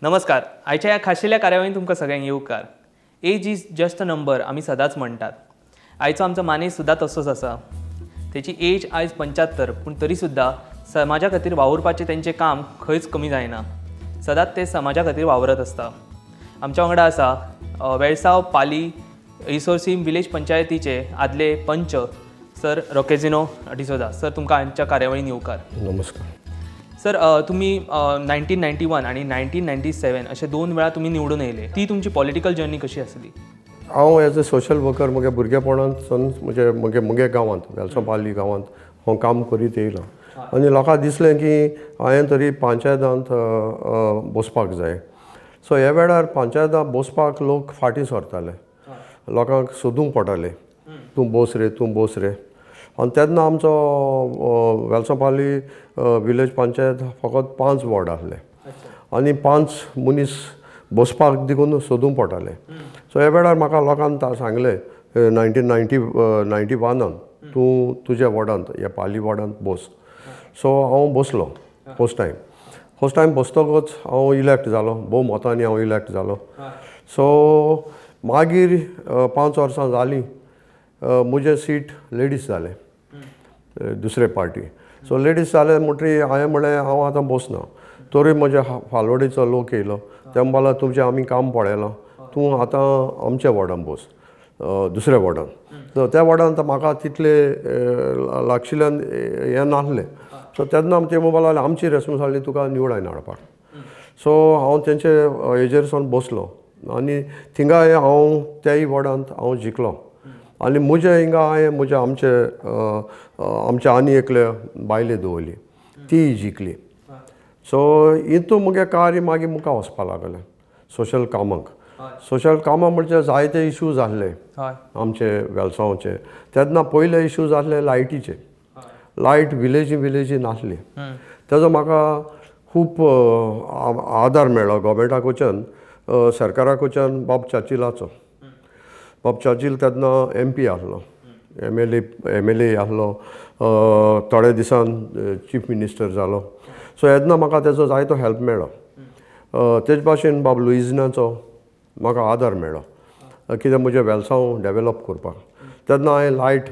नमस्कार. आयच्या ह्या खाशेल्या कार्यावळीन तुमकां सगळ्यांक येवकार. Age is just a number आमी सदांच म्हणटात. आयचो आमचो मानेस सुद्दां तसोच आसा. तेची एज आयज 75 पूण तरी सुद्दां समाजा खातीर वावुरपाचें तेंचें काम खंयच कमी जायना. सदांच ते समाजा खातीर वावरत आसता. आमच्या वांगडा आसा वेळसाव पाली रिसोर्सीम विलेज पंचायतीचे आदले पंच सर रॉकेजिनो डिसोजा. सर तुमकां आमच्या कार्यावळीन येवकार. नमस्कार सर. तुम्ही 1991 आणि 1997 असे 2 वेळा तुम्ही निवडून येयले. ती तुमची पॉलिटिकल जर्नी कशी आसली? हांव एज अ सोशल वर्कर म्हज्या भुरगेपणांतसून म्हगे गांवांत वेलसांव गांवांत हांव काम करीत येयलां. आनी लोकांक दिसलें की हांवें तरी पंचायतांत बसपाक जाय. सो ह्या वेळार पंचायतांत बसपाक लोक फाटीं सरताले. लोकांक सोदूंक पडटालें तूं बस रे. आनी तेन्ना आमचो वेलसांव विलेज पंचायत फकत 5 वॉर्ड आसले आनी 5 मनीस बसपाक देखून सोदूंक पडटाले. सो ह्या वेळार म्हाका लोकांन सांगलें 1991 तूं तुज्या वॉर्डांत ह्या पाली वॉर्डांत बस. सो हांव बसलो फर्स्ट टायम बसतकच हांव इलॅक्ट जालो. भोव मतांनी हांव इलॅक्ट जालो. सो मागीर 5 वर्सां जालीं म्हजें सीट लेडीज जालें दुसरे पार्टी. सो लेडीज जाले म्हणटरी हांवें म्हणलें हांव आतां बसना. तरी म्हज्या फालवडीचो लोक येयलो. ते म्हणपाक तुमचें आमी काम पळयलां, तूं आतां आमच्या वॉर्डान बस दुसऱ्या वॉर्डान. सो त्या वॉर्डान म्हाका तितले लागशिल्ल्यान हें नासलें. सो तेन्ना ते म्हणपाक लागले आमची रेस्पॉन्सिबिलिटी तुका निवडायन हाडपाक. सो हांव तेंचे हेजेरसून बसलो आनी थिंगा हांव त्याय वॉर्डांत हांव जिखलो. आनी म्हजे हिंगा हांवें आमचे आनी एकले बायले दवरली, ती जिखली. सो हितून मुगे कार्य मागीर मुखार वचपाक लागलें सोशल कामां म्हणजे जायते इश्यूज आसले आमचे वेलसांवचे. तेन्ना पयले इश्यूज आसले लायटीचे. लायट विलेजी नासली. तेजो म्हाका खूब आदार मेळ्ळो गव्हर्मेंटा कडच्यान, सरकारा कडच्यान. बाब चार्चिल तेन्ना MP आसलो, MLA आसलो, थोडे दिसान चीफ मिनिस्टर जालो. सो येदना म्हाका तेजो जायतो हेल्प मेळ्ळो. तेज भाशेन बाब लुइजिनाचो म्हाका आदार मेळ्ळो कित्याक म्हजें वेलसांव डेवेलॉप करपाक. तेन्ना हांवें लायट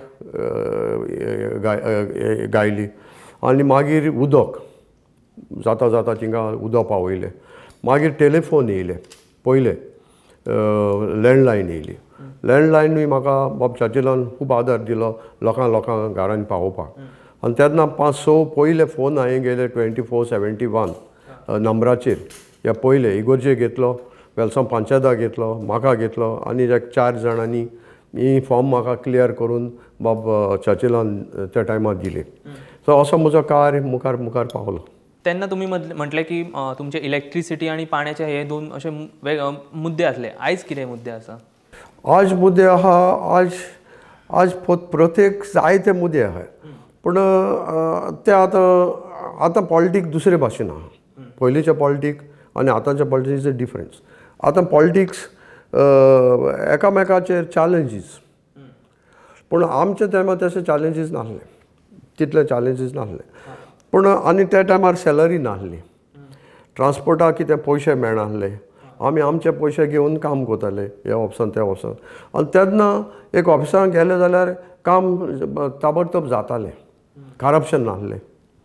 गायली आनी मागीर उदक जाता थिंगा उदक पावयलें. मागीर टेलिफोन येयले. पयले लँडलायन येयली. लँडलायनूय म्हाका बाब चार्चिलान खूब आदार दिलो लोकांक घरांनी पावोवपाक. आनी तेन्ना 5-6 पयले फोन हांवें गेले 2471 नंबराचेर. ह्या पयले इगोर्जे घेतलो, वेलसांव पंचायताक घेतलो, म्हाका घेतलो आनी 4 जाणांनी ही फॉर्म म्हाका क्लियर करून बाब चार्चिलान त्या टायमार दिले. सो असो म्हजो कार्य मुखार पावलो. तेन्ना तुमी म्हटलें की तुमचे इलेक्ट्रिसिटी आणि पाण्याचे हे 2 असे मुद्दे आसले. आयज कितें मुद्दे आसा? आज मुद्दे आहा. आज प्रत्येक जायते मुद्दे आहा. पूण ते आतां पॉलिटीक दुसरे भाशेन आहा. पयलींचे पॉलिटीक आनी आतांचे पॉलिटिक्स इज डिफरन्स. आतां पॉलिटिक्स एकामेकाचेर चॅलेंजीस. पूण आमच्या टायमार तशे चॅलेंजीस नासले, तितले चॅलेंजीस नासले. पूण आनी त्या टायमार सॅलरी नासली. ट्रान्सपोर्टाक कितें पयशे मेळनासले. आमी आमचे पयशे घेवन काम करताले हे ऑफिसान त्या ऑफिसान. आनी तेन्ना एक ऑफिसान गेले जाल्यार काम ताबडतोब जातालें, करप्शन नासलें.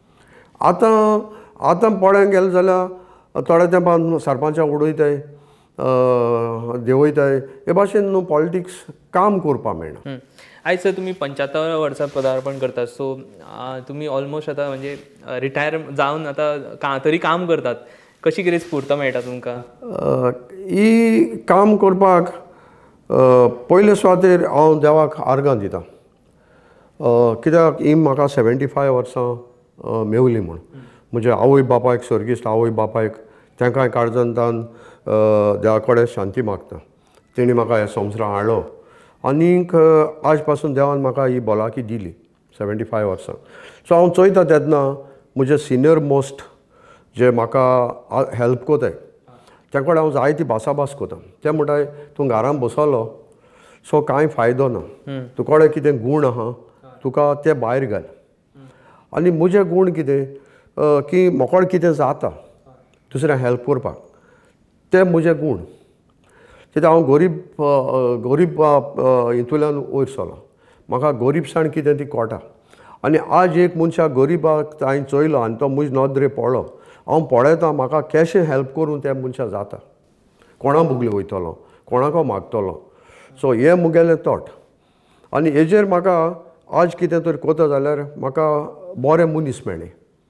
आतां पळोवंक गेले जाल्यार थोड्या तेंपान सरपंचाक उडयताय, देंवयताय. हे भाशेन न्हू पॉलिटिक्स काम करपाक मेळना. आयज सर तुमी 75 वर्सां पदार्पण करतात. सो तुमी ऑलमोस्ट आतां म्हणजे रिटायर जावन आतां तरी काम करतात. कशी कितें स्फूर्त मेळटा तुमकां? ही काम करपाक पयले सुवातेर हांव देवाक आर्गां दितां. कित्याक ही म्हाका 75 वर्सां मेवली म्हूण. म्हज्या आवय बापायक, सर्गिश्ट आवय बापायक, तांकांय काळजांतान देवा कडेन शांती मागता. तेणी म्हाका ह्या संवसारांत हाडलो आनीक आज पासून देवान म्हाका ही भलायकी दिली 75 वर्सां. सो हांव चोयता तेन्ना म्हजे सिनियर मोस्ट जे म्हाका हेल्प कोताय त्या कडेन हांव जायती भासाभास कोता. ते म्हणटाय तूं घरान बसलो सो कांय फायदो ना. तुका कडेन कितें गूण आहा तुका ते भायर घाल. आनी म्हजे गूण कितें की म्हाका कितें जाता दुसऱ्यांक हेल्प करपाक ते म्हजे गूण कित्याक हांव गरीब हितूंतल्यान वयर सरलो म्हाका गरीबसाण कितें ती कळटा आनी आज एक मनशाक गरीबाक हांवें चोयलो आनी तो म्हजे नदरे पळलो हांव पळयतां म्हाका कशें हेल्प करून त्या मनशाक जाता कोणा बुगले वयतलो कोणाको मागतलो सो हे मुगेलें थॉट आनी हेजेर म्हाका आज कितें तरी कोता जाल्यार म्हाका बरें मनीस मेळ्ळे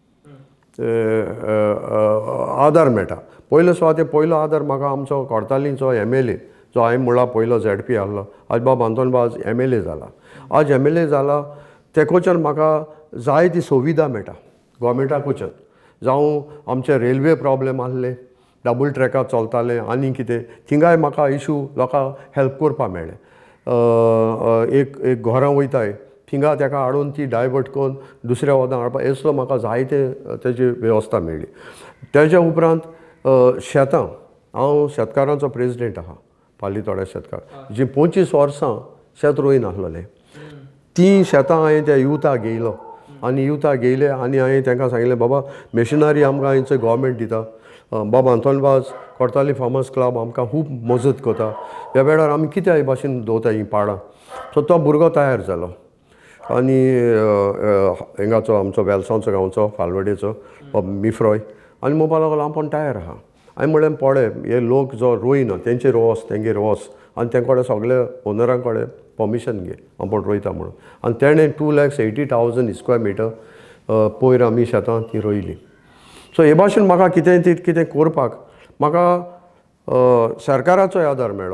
आदार मेळटा पयलो सुवातेर पयलो आदार म्हाका आमचो कोर्तालींचो MLA जो हांवें म्हणला पयलो ZP आहलो आज बाब आंतोनबाज MLA जाला आज MLA जाला तेकोच्यान म्हाका जाय ती सुविधा मेळटा गोवमेंटा कडच्यान जावं आमचे रेल्वे प्रॉब्लेम आहले डबल ट्रॅकार चलताले आनी कितें थिंगाय म्हाका इशू लोकांक हेल्प करपा मेळ्ळें एक घरां वयताय थिंगा ताका हाडून ती डायवर्ट करून दुसऱ्या वादां हाडपा हेसलो म्हाका जायते तेजी वेवस्था मेळ्ळी तेज्या उपरांत शेतां हांव शेतकारांचो प्रेसिडेंट आहा पालीतोड्या शेतकार जी 25 वर्सां शेत रोयन आसलेलें ती शेतां हांवें त्या युथाक घेयलो आनी युथाक घेयले आनी हांवें तांकां सांगलें बाबा मेशिनरी आमकां हांचो गोवमेंट दिता बाबा आंतोनबाज कोर्ताली फार्मर्स क्लब आमकां खूब मजत करता ह्या वेळार आमी कित्या हे भाशेन दवरता ही पाडां सो तो भुरगो तयार जालो आनी हिंगाचो आमचो वेलसांवचो गांवचो फालवडेचो मिफ्रॉय आनी म्हणपा लागलो हांव पण तयार आहा हांवें म्हणलें पळय हे लोक जो रोयना तेंचेर वच तेंगेर वच आनी तेंकोडे सगळे ओनरां कडेन परमिशन घे हांव पण रोयता म्हणून आनी तेणें 2,80,000 स्क्वेअर मिटर पयर आमी शेतां ती रोयली सो हे भाशेन म्हाका कितें करपाक म्हाका सरकाराचोय आदार मेळ्ळो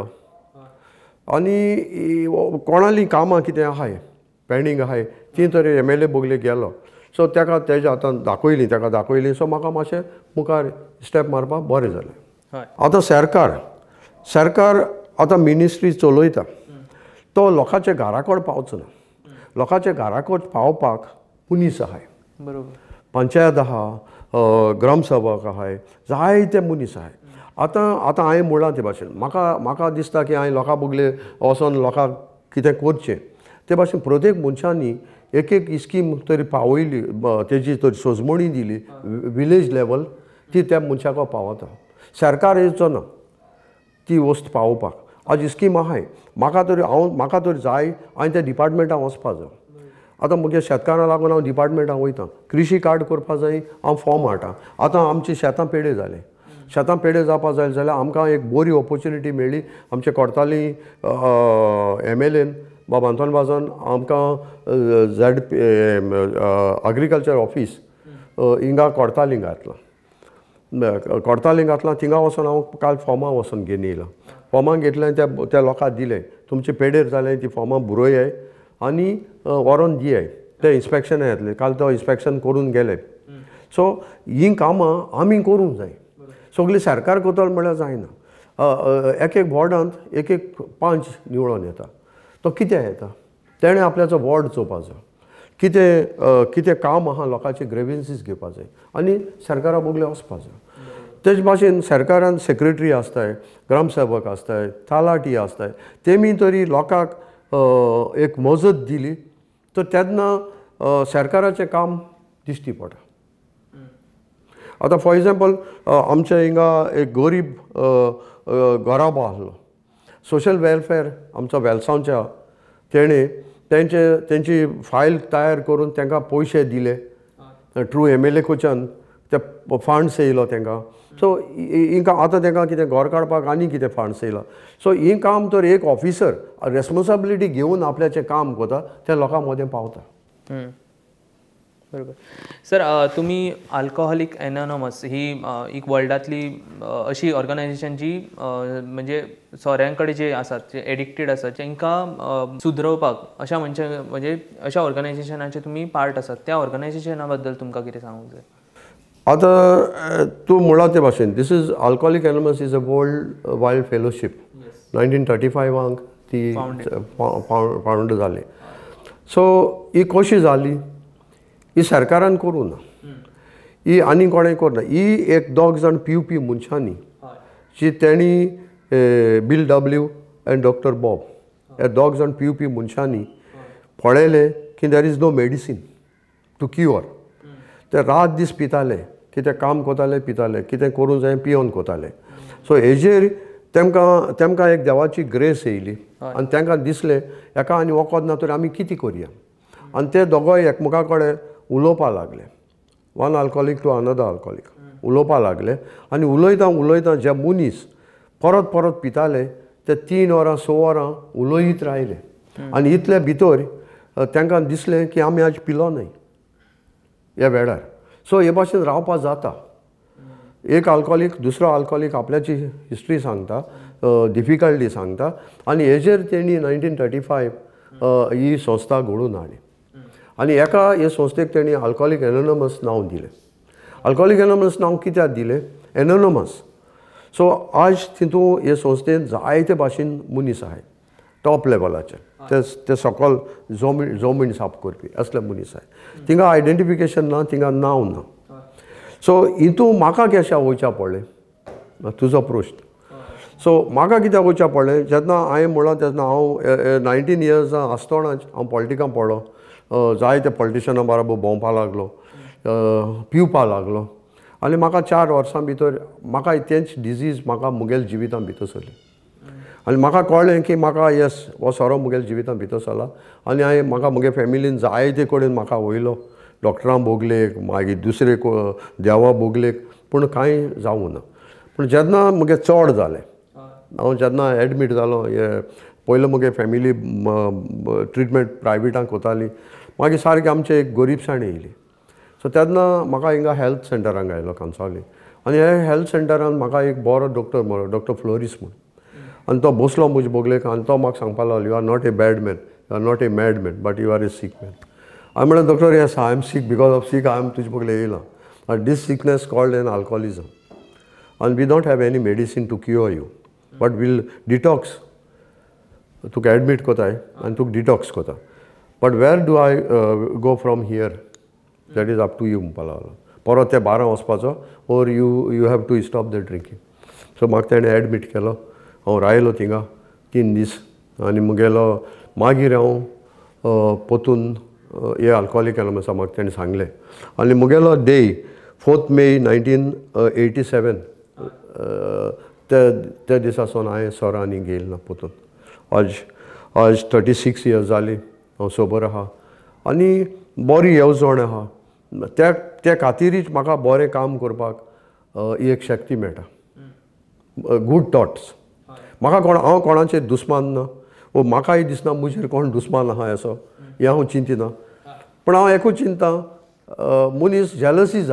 आनी कोणाली कामां कितें आहाय पेंडींग आहाय ती तरी MLA बोगले गेलो सो ताका तेज्या आतां दाखयली सो म्हाका मातशें मुखार स्टेप मारपाक बरें जालें आतां सरकार आतां मिनिस्ट्री चलयता तो लोकांच्या घराकड पावचो ना लोकांच्या घराकड पावपाक मनीस आहाय बरोबर पंचायत आहा ग्रामसभक आहाय जायते मनीस आहाय आतां हांवें म्हणलां ते भाशेन म्हाका दिसता की हांवें लोकां बगले वचोन लोकांक कितें करचें ते भाशेन प्रत्येक मनशांनी एक स्कीम तरी पावयली तेजी तरी सोजमणी दिली विलेज लेवल ती त्या मनशाक पावता सरकार येवचो ना ती वस्त पावोवपाक आज स्कीम आहाय म्हाका तरी जाय हांवें त्या डिपार्टमेंटाक वचपा जाय आतां म्हज्या शेतकारां लागून हांव डिपार्टमेंटाक वयतां कृशी कार्ड करपा जाय हांव फॉर्म हाडटां आतां आमची शेतां पेडे जाले शेतां पेडे जावपा जाय जाल्यार आमकां एक बरी ऑपॉर्च्युनिटी मेळ्ळी आमचे कोर्ताली MLAन बाबा आंतोनबाजान आमकां एग्रीकल्चर ऑफिस हिंगा कोर्तालीं घातलां थिंगा वचोन हांव काल फॉर्मां वचोन घेवन येयलां फॉर्मां घेतलें त्या लोकांक दिलें तुमचे पेडेर जालें ती फॉर्मां बुरोयाय आनी व्हरोन दियाय ते इन्स्पेक्शना येतले काल तो इन्स्पेक्शन करून गेले सो हीं कामां आमी करूंक जाय सगळी सरकार करतलो म्हळ्यार जायना एक वॉर्डांत एक पंच निवळून येता तो कितें येता तेणें आपल्याचो वॉर्ड चोवपा जाय कितें काम आहा लोकांचे ग्रेविन्सीस घेवपा जाय आनी सरकारा बोगले वचपा जाय तेच भाशेन सरकारान सेक्रेटरी आसताय ग्रामसेवक आसताय तालाटी आसताय तेमी तरी लोकांक एक मजत दिली तर तेन्ना सरकाराचें काम दिश्टी पडटा आतां फॉर एग्जाम्पल आमच्या हिंगा एक गरीब गराबो आसलो सोशल वेलफेअर आमचो वेलसांवच्या तेणें तेंची फायल तयार करून तांकां पयशे दिले थ्रू MLA कडच्यान ते फंड्स येयलो तांकां सो हिंकां आतां तांकां कितें घर काडपाक आनी कितें फंड्स येयला सो ही काम तर एक ऑफिसर रेस्पॉन्सिबिलिटी घेवन आपल्याचें काम करता त्या लोकां मदें पावता बरोबर सर तुम्ही अल्कोहोलिक एनॉनमस ही एक वर्ल्डातली अशी ऑर्गनायझेशन जी म्हणजे सोऱ्यांकडे जे आसात जे एडिक्टेड आसात तांकां सुदरवपाक अशा म्हणजे अशा ऑर्गनायझेशनाचे तुम्ही पार्ट आसात त्या ऑर्गनायझेशना बद्दल तुमकां कितें सांगूंक जाय आतां तूं म्हणला ते भाशेन this is Alcoholic Anonymous is a world wild fellowship 1935 ती फावंड जाली सो ही कशी जाली ही सरकारान करूं ना ही आनी कोणें करना ही एक दोग जाण पिवपी मनशांनी जी तेणी Bill W and doctor Bob हे दोग जाण पिवपी मनशांनी पळयलें की there is no medicine to cure ते रात दीस पिताले कितें काम कोताले पिताले कितें करूं जाय पियोन कोताले सो हेजेर तेमकां एक देवाची ग्रेस येयली आनी तांकां दिसलें एका आनी वखद ना तर आमी कितें करया आनी ते दोगोय एकमेका कडेन उलोवपा लागले one alcoholic to another alcoholic उलोवपा लागले आनी उलयतां जे मनीस परत परत पिताले ते 3 वरां 6 वरां उलयत रावले आनी इतले भितर तांकां दिसलें की आमी आज पिलो न्हय ह्या वेळार सो हे भाशेन रावपा जाता एक अल्कोहोलीक दुसरो अल्कोहोलीक आपल्याची हिस्ट्री सांगता डिफिकल्टी सांगता आनी हेजेर तेणी 1935 ही संस्था घडोवन हाडली आनी एका हे संस्थेक तेणी अल्कोहोलीक एनोनमस नांव दिलें अल्कोहोलीक एनोनमस नांव कित्याक दिलें एनोनमस सो आज तितून हे संस्थेन जायते भाशेन मनीस आहाय टॉप लेवलाचे ते सकल जमीन साफ करपी असले मनीस आहाय थिंगा आयडेंटिफिकेशन ना थिंगा नांव ना सो हितून म्हाका कशें वयच्या पडलें तुजो प्रश्न सो म्हाका कित्याक वयच्या पडलें जेन्ना हांवें म्हणलां तेन्ना हांव 19 इयर्स आसतनाच हांव पॉलिटिकान पडलो जायते पॉलिटिशना बरोबर भोंवपा लागलो पिवपा लागलो आनी म्हाका 4 वर्सां भितर म्हाका तेंच डिजीज म्हाका मुगेल जिवितां भितर सरली आनी म्हाका कळ्ळें की म्हाका येस हो सोरो मुगेल जिवितां भितर सरला आनी हांवें म्हाका मुगे फॅमिलीन जायते कडेन म्हाका वयलो डॉक्टरां बोगलेक मागीर दुसरे देवा बोगलेक पूण कांय जावूं ना पूण जेन्ना मुगे चड जालें हांव जेन्ना एडमीट जालो हे पयलो मुगे फॅमिली ट्रिटमेंट प्रायवेटान कोताली मागीर सारकें आमचे एक गरीबसाण येयली सो तेन्ना म्हाका हिंगा हेल्थ सेंटरांक आयलो कांसावली आनी हे हेल्थ सेंटरान म्हाका एक बरो डॉक्टर मेळ्ळो डॉक्टर फ्लोरिस म्हूण आनी तो बसलो म्हजे बोगलेक आनी तो म्हाका सांगपा लागलो you are not a bad man you are not a mad man but you are a sick man हांवें म्हणलें doctor yes I am sick because of sick I am तुजे बोगले येयलां आनी this sickness called an alcoholism आनी we don't have any medicine to cure you but will detox तुका admit कोताय आनी तुका डिटॉक्स कोता but where do I go from here that is up to you म्हणपा लागलो परत ते 12 वचपाचो or you have to stop the drinking so म्हाका तेणें एडमीट केलो हांव रायलो थिंगा 3 दीस आनी मुगेलो मागीर हांव पोतून हे अल्कोहोलीक एनोमसा म्हाका तेणें सांगलें आनी मुगेलो डे 4 मे 1987 त्या दिसासून हांवें सोरांनी गेल ना पोतून आज 36 इयर्स जालीं हांव सोबर आहा आनी बरी येवजण आहा त्या खातीरच म्हाका बरें काम करपाक एक शक्ती मेळटा गूड थॉट्स म्हाका हांव कोणाचेर दुस्मान ना वो म्हाकाय दिसना म्हजेर कोण दुस्मान आहा असो हें हांव चिंतिना पूण हांव एकूच चिंता मनीस जेलसीज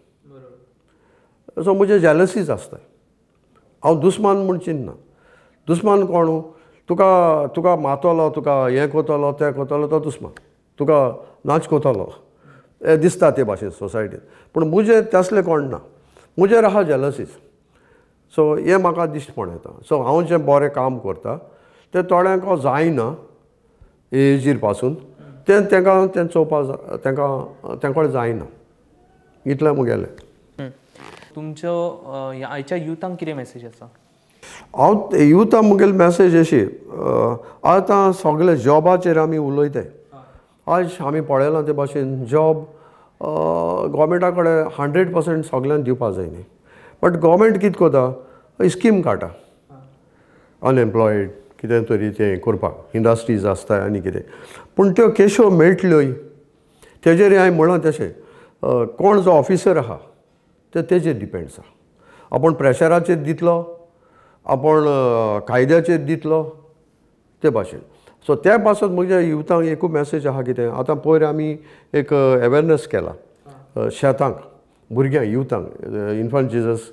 आसताय सो म्हजे जेलसीज आसताय हांव दुस्मान म्हूण चिंतना दुस्मान कोण तुका मातलो तुका हें कोतलो तें कोतलो तो दुस्मान तुका नाच कोतलो हें दिसता ते भाशेन सोसायटीन पूण म्हजें तसलें कोण ना म्हजेर आहा जेलसीज सो हें म्हाका दिश्टपण येता सो हांव जें बरें काम करता तें थोड्यांक जायना एजीर पासून तें चोवपा तेंकोडे जायना इतलें मुगेलें तुमचो आयच्या युथांक कितें मॅसेज आसा हांव युथां मुगेली मॅसेज अशी आतां सगळे जॉबाचेर आमी उलयताय आज आमी पळयलां ते भाशेन जॉब गोवमेंटा कडेन 100% सगळ्यांक दिवपा जाय न्ही बट गोवमेंट कितें कोता स्कीम काडटा अनएम्प्लॉयड कितें तरी तें करपाक इंडस्ट्रीज आसताय आनी कितें पूण त्यो केश्यो मेळटल्योय तेजेर हांवें म्हळां तशें कोण जो ऑफिसर आहा तेजेर डिपेंड्स आहा आपूण प्रेशराचेर दितलो आपूण कायद्याचेर दितलो ते भाशेन सो त्या पासून म्हज्या युथांक एकूच मॅसेज आहा कितें आतां पयर आमी एक अवेरनस केला शेतांक भुरग्यांक युथांक इन्फंट जिजस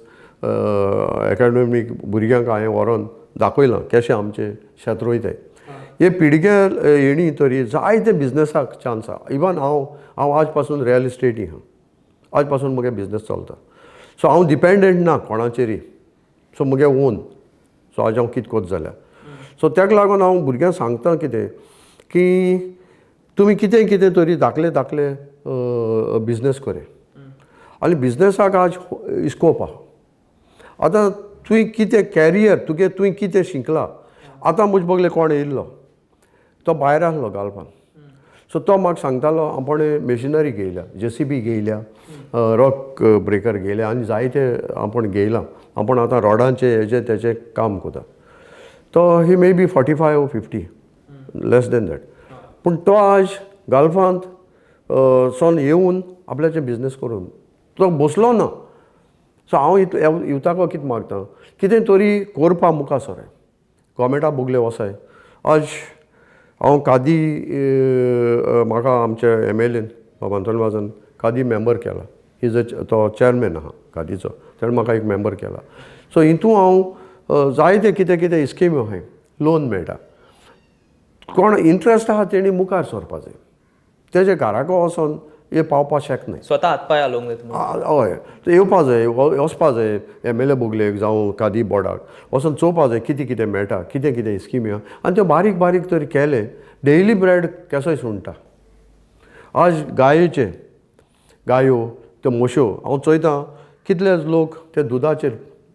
एकाडेमीक भुरग्यांक हांवें व्हरोन दाखयलां कशें आमचें शेत रोयताय हे पिळगे येणी तरी जायते बिजनसाक चान्स आहा इवन हांव आज पासून रियल इस्टेटी आहा आज पासून मुगे बिजनस चलता सो हांव डिपेंडंट ना कोणाचेरी सो मुगे ओन सो आज हांव कितें कोत जाल्यार सो ताका लागून हांव भुरग्यांक सांगता कितें की तुमी कितें तरी धाकले बिजनस करे आनी बिजनसाक आज स्कोप आहा आतां तुवें कितें कॅरियर तुवें कितें शिकला आतां म्हजे बगले कोण येयल्लो तो भायर आहलो गालपान सो तो म्हाका सांगतालो आपण मेशिनरी घेयल्या JCB घेयल्या रॉक ब्रेकर घेयल्या आनी जायते आपण घेयला आपण आतां रॉडांचे हेजे तेचे काम कोता तो he may be 45 or 50 less than that पूण तो आज गाल्फांत सोन येवन आपल्याचे बिझनेस करून तो बसलो ना सो हांव युथाको कितें मागता कितें तरी करपा मुखार सर गव्हर्मेंटा बोगले वसाय आज हांव कादी म्हाका आमच्या MLAन बाबा अंतोणवाजन कादी मेंबर केला इज तो चेअरमॅन आहा कादीचो ताणें म्हाका एक मेंबर केला सो हितून हांव जायते कितें कितें स्किम्यो आहाय लोन मेळटा कोण इंट्रस्ट आहा तेणी मुखार सरपा जाय तेजे घराको वचोन हे पावपा शकनाय स्वता हातपाय हालोवंक जाय हय ते येवपा जाय वचपा जाय MLA बोगलेक जावं कादी बोर्डाक वचोन चोवपा जाय कितें कितें मेळटा कितें कितें स्किमी आहा आनी त्यो बारीक बारीक तरी केले डेली ब्रेड केसोय सुणटा आज गायो त्यो म्हश्यो हांव चोयतां कितलेच लोक ते दुदाचेर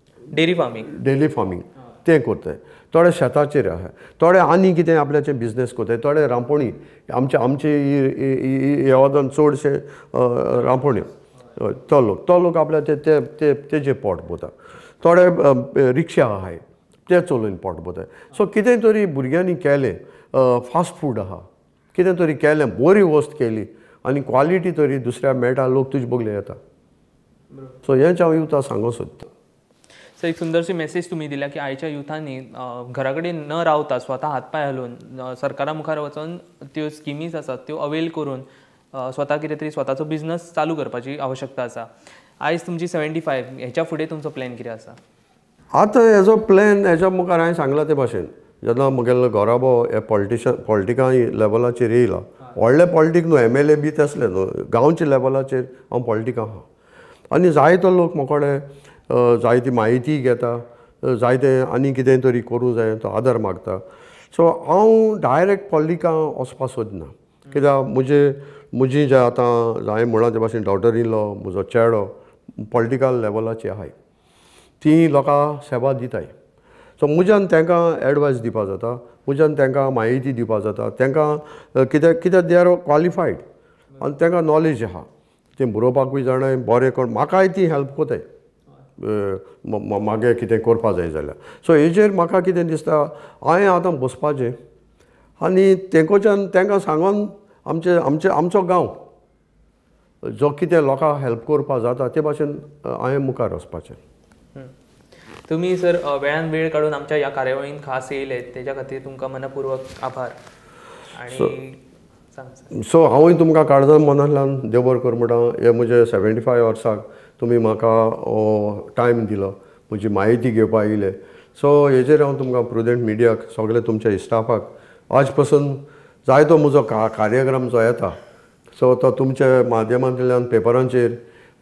डेरी फार्मींग तें करताय थोडे शेताचेर आहा थोडे आनी कितें आपल्याचे बिझनेस कोताय थोडे रांपोणी आमचे येवदान चडशे रांपोण्यो तो लोक आपल्या तेजे पोट बोता थोडे रिक्षा आहाय ते चलोवन पोट बोताय सो कितें तरी भुरग्यांनी केलें फास्ट फूड आहा कितें तरी केलें बरी वस्त केली आनी क्वॉलिटी तरी दुसऱ्या मेळटा लोक तुजे बोगले येता सो हेंच हांव युथा सांगूंक सोदतां सो एक सुंदरशी मेसेज तुम्ही दिल्या की आयच्या युथांनी घरा कडेन न रावता स्वता हातपाय हालोवन सरकारा मुखार वचून त्यो स्किमीज आसात त्यो अवेल करून स्वता कितें तरी स्वताचो बिझनस चालू करपाची आवश्यकता आसा आयज तुमची 75 हेच्या फुडें तुमचो प्लॅन कितें आसा आतां हेजो प्लॅन हेच्या मुखार हांवें सांगला ते भाशेन जेन्ना म्हगेलो घोराबो हे पॉलिटिका लेवलाचेर येयला व्हडले पॉलिटीक न्हू MLA बी तसले न्हू गांवच्या लेवलाचेर हांव पॉलिटिका आहा आनी जायतो लोक म्हाकोडे जायती म्हायती घेता जायते आनी कितें तरी करूं जाय तो आदार मागता सो हांव डायरेक्ट पॉलिटिका वचपा सोदना कित्याक म्हजी जे आतां हांवें म्हणला ते भाशेन डॉटर इन लॉ म्हजो चेडो पॉलिटिकल लेवलाची आहाय ती लोकां सेवा दिताय सो म्हज्यान तांकां एडवायस दिवपा जाता म्हज्यान तांकां म्हायती दिवपा जाता तांकां कित्याक दे आर क्वॉलिफायड आनी तांकां नॉलेज आहा तें बरोवपाकूय जाणाय बरें कोण म्हाकाय ती हेल्प कोताय मागे कितें करपा जाय जाल्यार सो हेजेर म्हाका कितें दिसता हांवें आतां बसपाचें आनी तेंकोच्यान तांकां सांगोन आमचो गांव जो कितें लोकांक हेल्प करपा जाता ते भाशेन हांवें मुखार वचपाचें तुम्ही सर वेळान वेळ काढून आमच्या ह्या कार्यावळीन खास येयले तेच्या खातीर तुमकां मनपूर्वक आभार आणि सो हांवूय तुमकां काळजान मनांतल्यान देव बरें कर म्हणटा हे म्हजे 75 वर्साक तुमी म्हाका टायम दिलो म्हजी म्हायती घेवपाक येयले सो हेजेर हांव तुमकां प्रुडंट मिडियाक सगळे तुमच्या स्टाफाक आज पासून जायतो म्हजो कार्यक्रम जो येता सो तो तुमच्या माध्यमांतल्यान पेपरांचेर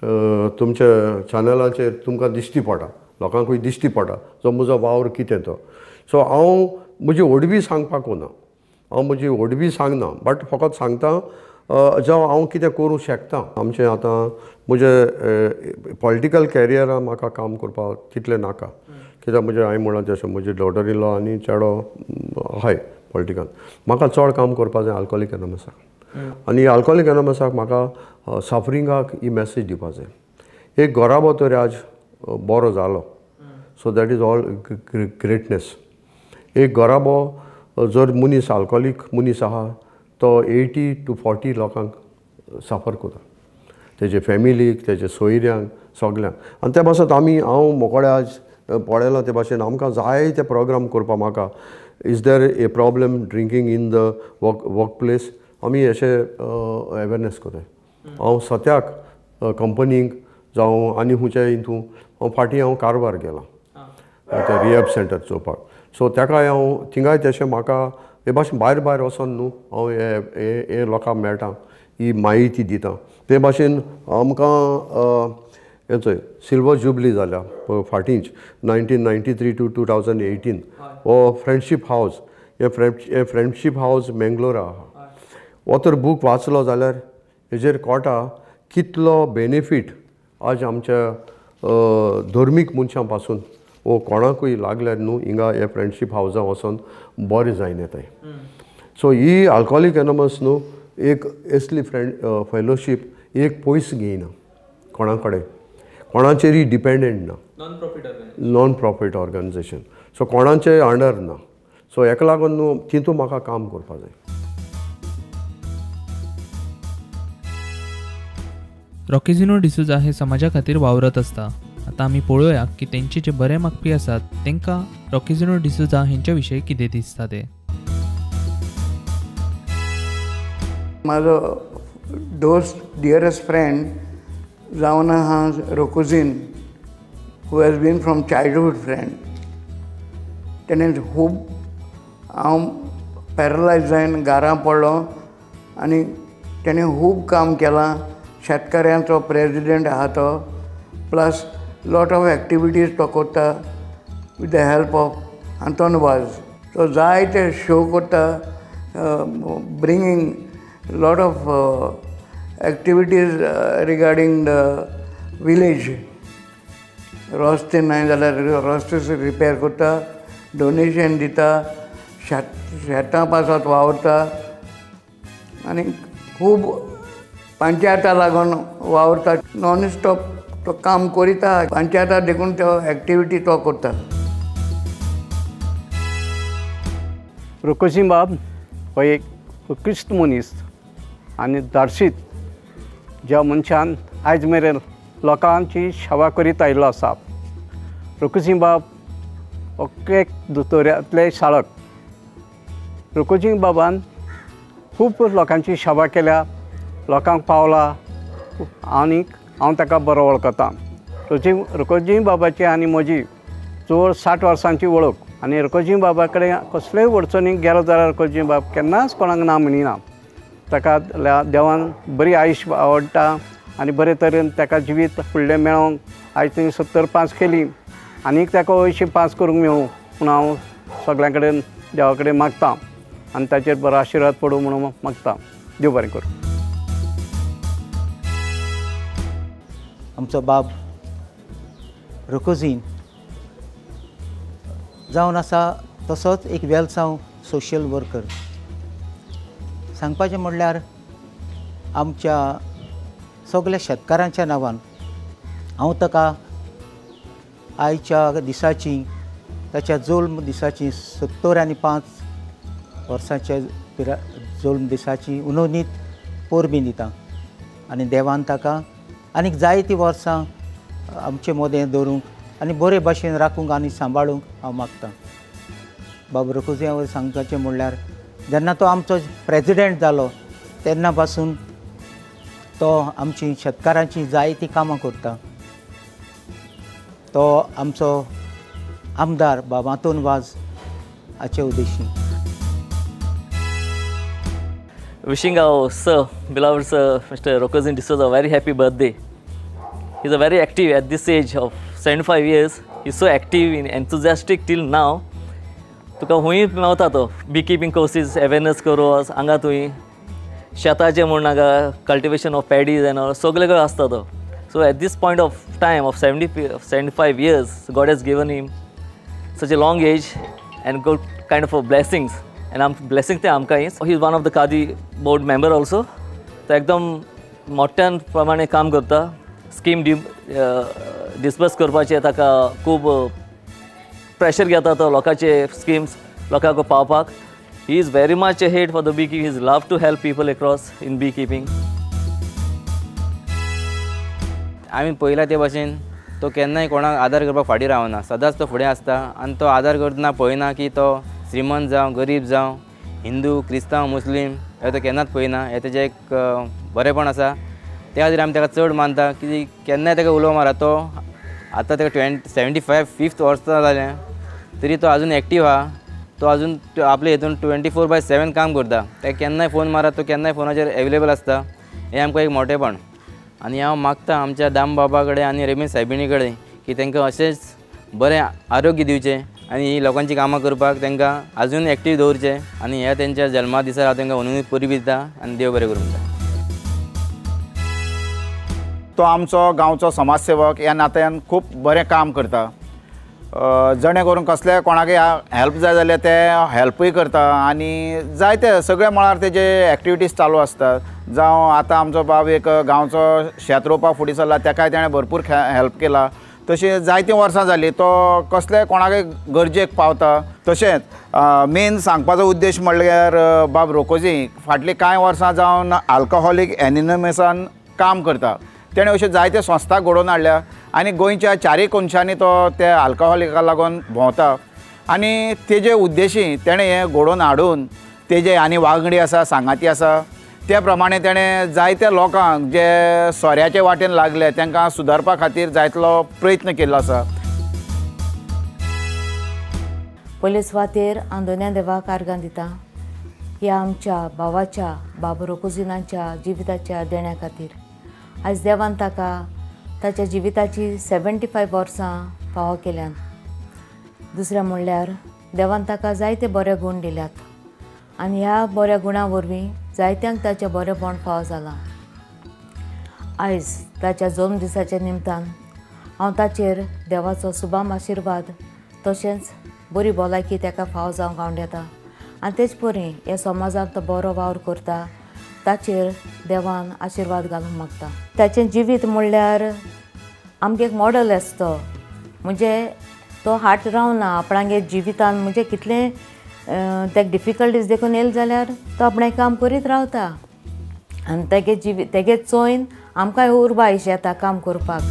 तुमच्या चॅनलांचेर तुमकां दिश्टी पडटा लोकांकूय दिश्टी पडटा जो म्हजो वावर कितें तो सो हांव म्हजी ओडवी सांगपाक ना हांव म्हजी ओडवी सांगना बट फकत सांगता जो हांव कितें करूं शकता आमचें आतां म्हजें पॉलिटिकल कॅरियरान म्हाका काम करपाक तितलें नाका कित्याक म्हजें हांवें म्हणलां तशें म्हजी डॉटर इन लॉ आनी चेडो आहाय पॉलिटिकान म्हाका चड काम करपा जाय अल्कोहोलीक एनॉमसाक आनी अल्कोहोलीक एनॉमसाक म्हाका सफरिंगाक ही मेसेज दिवपा जाय एक घोराबो तरी आज बरो जालो so that is all greatness एक घोराबो जर मनीस अल्कोहोलीक मनीस आहा तो 80 to 40 लोकांक सफर करता तेजे फॅमिलीक तेजे सोयऱ्यांक सगल्यांक आनी त्या भाशेन हांव मोकोडे आज पळयलां ते भाशेन आमकां जाय ते प्रोग्राम करपा म्हाका is there a problem drinking in the work place आमी अशें अवेरनेस कोताय हांव सद्याक कंपनीक जावं आनी खुंयच्या हितून फाटीं हांव कारवार गेलां ते रिहॅब सेंटर चोवपाक सो ताकाय हांव थिंगाय तशें म्हाका हे भाशेन भायर वचोन न्हू हांव हे लोकांक मेळटा ही म्हायती दिता ते भाशेन आमकां हेचोय सिल्वर जुबली जाल्या फाटींच 1993 to 2018 हो फ्रेंडशीप हावस हे फ्रेंडशीप हावस मेंगलोरा आहा हो तर बूक वाचलो जाल्यार हेजेर कळटा कितलो बेनिफीट आज आमच्या धर्मीक मनशां पासून वो कोणाकूय लागल्यार न्हू हिंगा हे फ्रेंडशीप हावजां वचोन बरें जायन येताय सो ही अल्कोहोलीक एनॉमस न्हू एक असली फेलोशीप एक पयस घेयना कोणा कडेन, कोणाचेरय डिपेंडंट ना, नॉन प्रॉफीट ऑर्गनायझेशन. सो कोणाचे अंडर ना. सो हेका लागून न्हू तितून म्हाका काम करपा जाय. रॉकिजिनो डिसूजा हे समाजा खातीर वावरत आसता. आतां आमी पळोवया की तेंचे जे बरे मागपी आसात तांकां रॉकिजिनो डिसूजा हेंच्या विशयी कितें दिसता ते. म्हाजो दोस्त डियरेस्ट फ्रेंड जावन आहा रोकोजीन, who has been from childhood friend. तेणें खूब हांव पॅरलायज जायन घरा पडलो आनी तेणें खूब काम केलां. शेतकऱ्यांचो प्रेजिडेंट आहा तो, प्लस लॉट ऑफ एक्टिविटीज तो करता with the help of Anton वाज. तो जायते शो करता, bringing lot of activities regarding the village. रस्ते नाय जाल्यार रस्ते रिपेर करता, डोनेशन दिता, शेतां पासत वावरता आनी खूब पंचायता लागून वावरता. नॉन स्टॉप तो काम करिता. पंचायता देखून तो एक्टिविटी तो करता. रोकोजीन बाब हो एक उत्कृश्ट मनीस आनी धाडशीत ज्या मनशान आयज मेरेन लोकांची सेवा करीत आयिल्लो आसा. रोकोजीन बाब हो एक दोतोऱ्यांतले शाळक. रोकोजीन बाबान खूब लोकांची सेवा केल्या, लोकांक पावला आनीक हांव ताका बरो वळखतां. रोकोजीन बाबाची आनी म्हजी चड 60 वर्सांची वळख. आनी रोकोजीन बाबा कडेन कसलेय अडचणीक गेलो जाल्यार रोकोजीन बाब केन्नाच कोणाक ना म्हणिना. ताका देवान बरी आयुश्य आवडटा आनी बरे तरेन ताका जिवीत फुडलें मेळोंक आयज तिणें 70 पास केली आनीक ताका 80 पास करूंक मेळूं म्हूण हांव सगळ्यां कडेन देवा कडेन मागतां आनी ताचेर बरो आशिर्वाद पडूं म्हणून मागतां. देव बरें करूं. आमचो बाब रोकोजीन जावन आसा तसोच एक वेलसांव सोशियल वर्कर. सांगपाचें म्हणल्यार आमच्या सगळ्या शेतकारांच्या नांवान हांव ताका आयच्या दिसाची, ताच्या जल्म दिसाची 75 वर्सांच्या जल्म दिसाची उनोनीत पोरबीं दिता आनी देवान ताका आनीक जायतीं वर्सां आमचे मोदें दवरूंक आनी बरे भाशेन राखूंक आनी सांबाळूंक हांव मागतां. बाब रोकोजीन सांगपाचें म्हणल्यार जेन्ना तो आमचो प्रेजिडेंट जालो तेन्ना पासून तो आमची शेतकारांची जायतीं कामां करता. तो आमचो आमदार बाब आंतोन वाज हाचे उद्देशी. Wishing our sir, beloved sir, Mr. Rokozin D'Souza, a very happy birthday. He's a very active at this age of 75 years. He's so active and enthusiastic till now. तुका हुंय मेवता तो बी कीपिंग कोर्सीस अवेरनेस करोस हांगा तुवें शेताचें म्हूण हांगा cultivation of paddies and all सगळे आसता तो. So at this point of time of 75 years, God has given him such a long age and good kind of a blessings. And I'm blessing ते आमकां he's one of the Khadi board member also. तो एकदम मोठ्यान प्रमाणे काम करता. Scheme disburse करपाचे ताका खूब प्रेशर घेता तो लोकांचे स्किम्स लोकांक पावपाक. He is very much ahead for the beekeeping. He's love to help people across in beekeeping. आमी पळयला ते भाशेन तो केन्नाय कोणाक आदार करपाक फाटीं रावना. सदांच तो फुडें आसता आनी तो आदार करतना पळयना की तो श्रीमंत जावं गरीब जावं हिंदू क्रिस्तांव मुस्लीम हे तो केन्नाच पळयना. हे तेजें एक बरेंपण आसा. त्या खातीर आमी ताका चड मानता की केन्नाय ताका उलो मारा. तो आतां ताका 75 5th वर्सां जालें तरी तो आजून एक्टीव आहा. तो आजून आपले हितून 24/7 काम करता. ताका केन्नाय फोन मारात तो केन्नाय फोनाचेर एवेलेबल आसता. हें आमकां एक मोठेपण. आनी हांव मागतां आमच्या दाम बाबा कडेन आनी रमेश सायबिणी कडेन की तांकां अशेंच बरें आरोग्य दिवचें आनी ही लोकांची कामां करपाक तांकां आजून एक्टीव दवरचें. आनी ह्या तेंच्या जल्मा दिसा हांव तांकां उनूच परबी दिता आनी देव बरें करूं म्हणटा. तो आमचो गांवचो समाजसेवक ह्या नात्यान खूब बरें काम करता. जणे करून कसले कोणाकय हेल्प जाय जाल्यार ते हेल्पूय करता आनी जायते सगळे मळार तेजे एक्टिविटीज चालू आसतात. जावं आतां आमचो बाब एक गांवचो शेत रोवपाक फुडें सरला तेकाय ताणें भरपूर हेल्प केला. तशी जायतीं वर्सां जालीं तो कसले कोणाकय गरजेक पावता. तशेंच मेन सांगपाचो उद्देश म्हणल्यार बाब रोकोजी फाटलीं कांय वर्सां जावन अल्कोहोलीक एनोनिमसान काम करता. तेणें अश्यो जायत्यो संस्था घडोवन हाडल्या आनी गोंयच्या चारय कोनशांनी तो ते अल्कोहोलिका लागून भोंवता. आनी तेजे उद्देशी तेणें हें घडोवन हाडून तेजे आनी वांगडी आसा सांगाती आसा त्या प्रमाणे तेणें जायत्या लोकांक जे सोऱ्याचे वाटेन लागले तांकां सुदारपा खातीर जायतलो प्रयत्न केल्लो आसा. पयले सुवातेर हांव दोनूय देवाक आर्गां दितां ह्या आमच्या भावाच्या बाब रोकोजिनाच्या जिविताच्या देण्या खातीर. आयज देवान ताका ताच्या जिविताची 75 वर्सां फावो केल्यान. दुसरें म्हणल्यार देवान ताका जायते बरे गूण दिल्यात आनी ह्या बऱ्या गुणां वरवीं जायत्यांक ताचें बरेंपण फावो जालां. आयज ताच्या जल्म दिसाच्या निमतान हांव ताचेर देवाचो सुभाम आशिर्वाद तशेंच बरी भलायकी ताका फावो जावंक हांव येता आनी तेच परी ह्या समाजांत तो बरो वावर करता ताचेर देवान आशिर्वाद घालूंक मागता. ताचें जिवीत म्हणल्यार आमकां एक मॉडल आसा तो म्हणजे तो हाट रावना आपणागे जिवितान म्हणजे कितलें तेका डिफिकल्टीज देखून येयले जाल्यार तो आपणें काम करीत रावता आनी तेगे चोयन आमकांय उर्बा येता काम करपाक.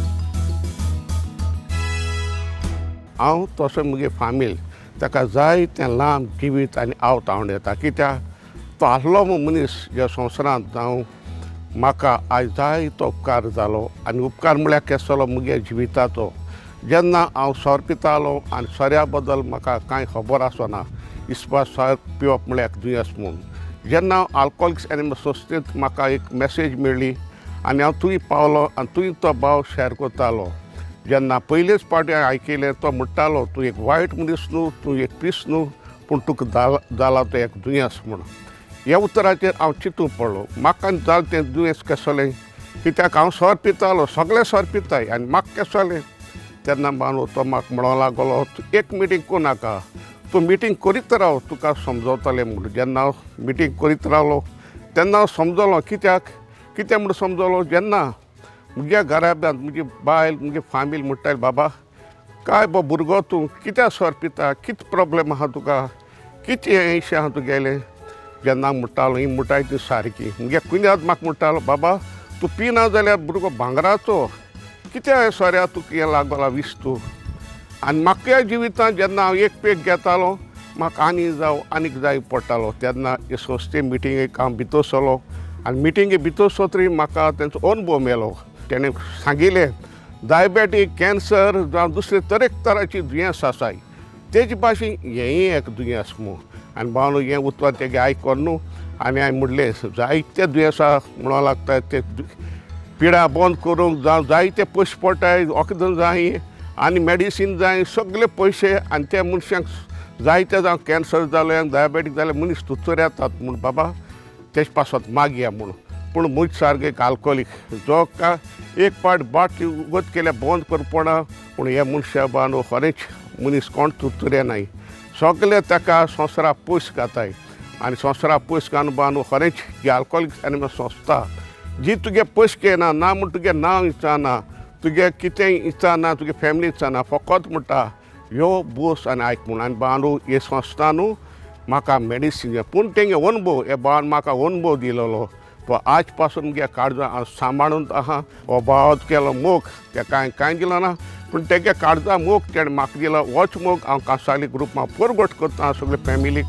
हांव तसो मुगे फामील ताका जाय तें लांब जिवीत आनी आवत हांव येता कित्याक तो आसलो मनीस ज्या संवसारांत जावं म्हाका आयज जायतो उपकार जालो आनी उपकार म्हळ्यार केसलो मुगे जिविताचो. जेन्ना हांव सोर पितालो आनी सोऱ्या बद्दल म्हाका कांय खबर आसना इसपा सोर पिवप म्हळ्यार दुयेंस म्हूण. जेन्ना हांव अल्कोहोलिक्स एनोनिमस संस्थेंत म्हाका एक मेसेज मेळ्ळी आनी हांव थंय पावलो आनी थंय तो भाव शेअर करतालो. जेन्ना पयलेच फावटी हांवें आयकलें तो म्हणटालो तूं एक वायट मनीस न्हू तूं एक पीस न्हू पूण तुका जाला तो एक दुयेंस म्हूण. ह्या उतराचेर हांव चिंतूंक पडलो म्हाका जालें तें दुयेंस केसलें कित्याक हांव सोर पितालो सगळे सोर पिताय आनी म्हाका केसलें. तेन्ना बानू तो म्हाका म्हणूंक लागलो तूं एक मिटींग करूं नाका तूं मिटींग करीत राव तुका समजवतलें म्हूण. जेन्ना हांव मिटींग करीत रावलो तेन्ना हांव समजलो कित्याक म्हूण समजलो जेन्ना म्हज्या घराब्यांत म्हजी बायल म्हजी फामील म्हणटाली बाबा काय भुरगो तूं कित्याक सोर पिता कितें प्रॉब्लेम आहा तुका कितें इशें आहा तुगेलें. जेन्ना हांव म्हणटालो ही म्हणटाय ती सारकी म्हगे कुयनाद म्हाका म्हणटालो बाबा तूं पिना जाल्यार भुरगो भांगराचो कित्याक सोऱ्या तुका हें लागला विस्तू. आनी म्हाका जिवितांत जेन्ना हांव एक पेक घेतालो म्हाका आनीक जाय पडटालो. तेन्ना हे संस्थे मिटिंगेक हांव भितर सरलो आनी मिटिंगे भितर सतरी म्हाका तेंचो अनुभव मेळ्ळो. तेणें सांगिल्लें डायबेटीक कॅन्सर जावं दुसरे तरेची दुयेंस आसाय तेजे भाशेन हेंय एक दुयेंस म्हूण. आनी भावनो हें उतर तेगे आयकोन न्हू आनी हांवें म्हणलें जायते दुयेंसां म्हणूंक लागताय ते पिडा बंद करूंक जावं जायते पयशे पडटाय वखदां जाय आनी मेडिसीन जाय सगळे पयशे आनी त्या मनशांक जायते जावं कॅन्सर जालें डायबेटीक जालें मनीस थंयसर येतात म्हूण बाबा तेजे पासत मागया म्हूण. पूण म्हजे सारके एक अल्कोहोलीक जो का एक पाट बाटली उगत केल्यार बंद करप पडना पूण हे मनशा बानू खरेंच मनीस कोण थंयसर येनाय सगळे ताका संवसारा पयस घाताय आनी संवसारा पयस घालून बानू खरेंच ही अल्कोहोलिक्स एनोनिमस संस्था जी तुगे पयस घेयना ना म्हूण तुगे नांव विचारना तुगे कितेंय विचारना तुगे फॅमिली विचारना फकत म्हणटा यो बोस आनी आयक म्हूण. आनी बानू हे संस्था न्हू म्हाका मेडिसीन पूण तेंगे अनुभव हे भावान म्हाका अनुभव दिलेलो तो आज पासून मुगे काळजां हांव सांबाळून आहा. हो भाव केलो मोग ते कांय दिलो ना पूण तेगे काळजां मोग तेणें म्हाका दिलो होच मोग हांव कांसाली ग्रुपां परगट करता सगळे फॅमिलीक.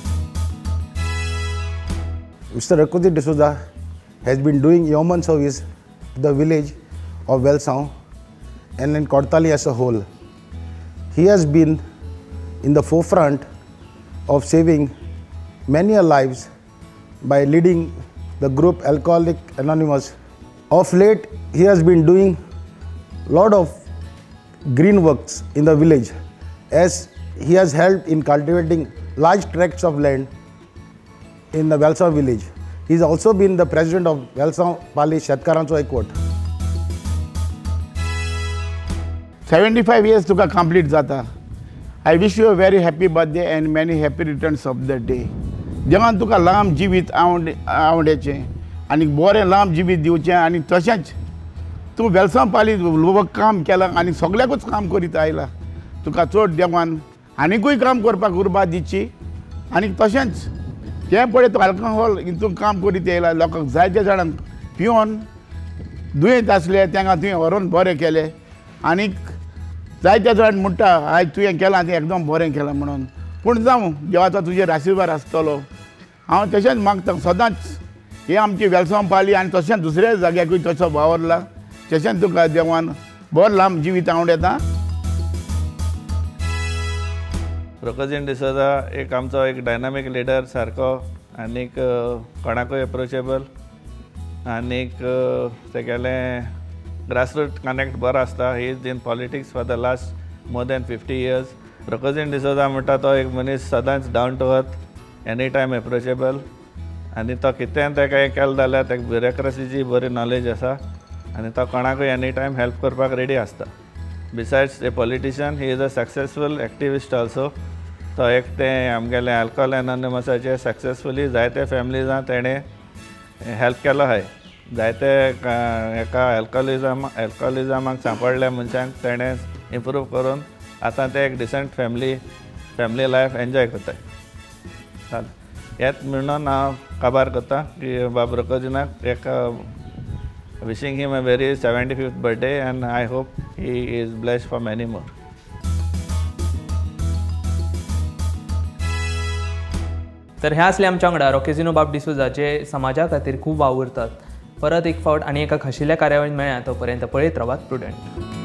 Mr. Rokoji D'Souza has been doing yeoman service to the village of Welsau and in Kortali as a whole. He has been in the forefront of saving many lives by leading the group Alcoholics Anonymous. Of late, he has been doing a lot of green works in the village as he has helped in cultivating large tracts of land in the Welsau village. He has also been the president of Welsau Pali Shetkarancho Ekot. 75 years तुका complete जाता I wish you a very happy birthday and many happy returns of the day. देवान तुका लांब जिवीत आवडेचें आनी बरें लांब जिवीत दिवचें आनी तशेंच तूं वेलसांव पाली काम केलां आनी सगळ्याकूच काम करीत आयला. तुका चड देवान आनीकूय काम करपाक उर्बा दिवची आनी तशेंच हें पळय तूं अल्कोहॉल हितून काम करीत येयला. लोकांक जायत्या जाणांक पिवन दुयेंत आसले तांकां तुवें व्हरून बरें केलें आनीक जायत्या जाण म्हणटा आयज तुवें केलां तें एकदम बरें केलां म्हणून. पूण जावं देवाचो तुजेर आशिर्वाद आसतलो. हांव तशेंच मागता सदांच हे आमची वेलसांव पाली आनी तशेंच दुसऱ्या जाग्याकूय तसो वावरला. तशेंच तुका देवान बरें लांब जिवीत आवडेता. रोकोजीन डिसोजा एक आमचो एक डायनामीक लिडर सारको आनीक कोणाकूय एप्रोचेबल आनीक तेगेलें ग्रासरूट कनेक्ट बरो आसता. He is in politics for the last more than 50 years. रोकोजीन डिसोजा म्हणटा तो एक मनीस सदांच down to earth any time approachable आनी तो कितें ताका हें केलें जाल्यार ताका ब्युरोक्रेसीची बरी नॉलेज आसा आनी तो कोणाकूय एनी टायम हेल्प करपाक रेडी आसता. Besides a politician he is a successful activist also. तो एक तें आमगेलें अल्कोहॉल एनोनिमसाचे सक्सेसफुली जायते फॅमिलीजां तेणें हेल्प केलो आहाय. जायते एका एल्कोहॉलिजमाक सांपडल्या मनशांक तेणें इम्प्रूव करून आतां ते एक डिसंट फॅमिली लायफ एन्जॉय करता. हेच म्हणून हांव काबार करता की बाब रोकोजीनाक एक wishing him a very 75th birthday and I hope he is blessed for many more. तर हे असले आमच्या वांगडा रोकोजिनो बाब डिसोजा जे समाजा खातीर खूब वावुरतात. परत एक फावट आनी एका खाशेल्या कार्यावळीन मेळ्या. तो पर्यंत पळयत रावात प्रुडंट.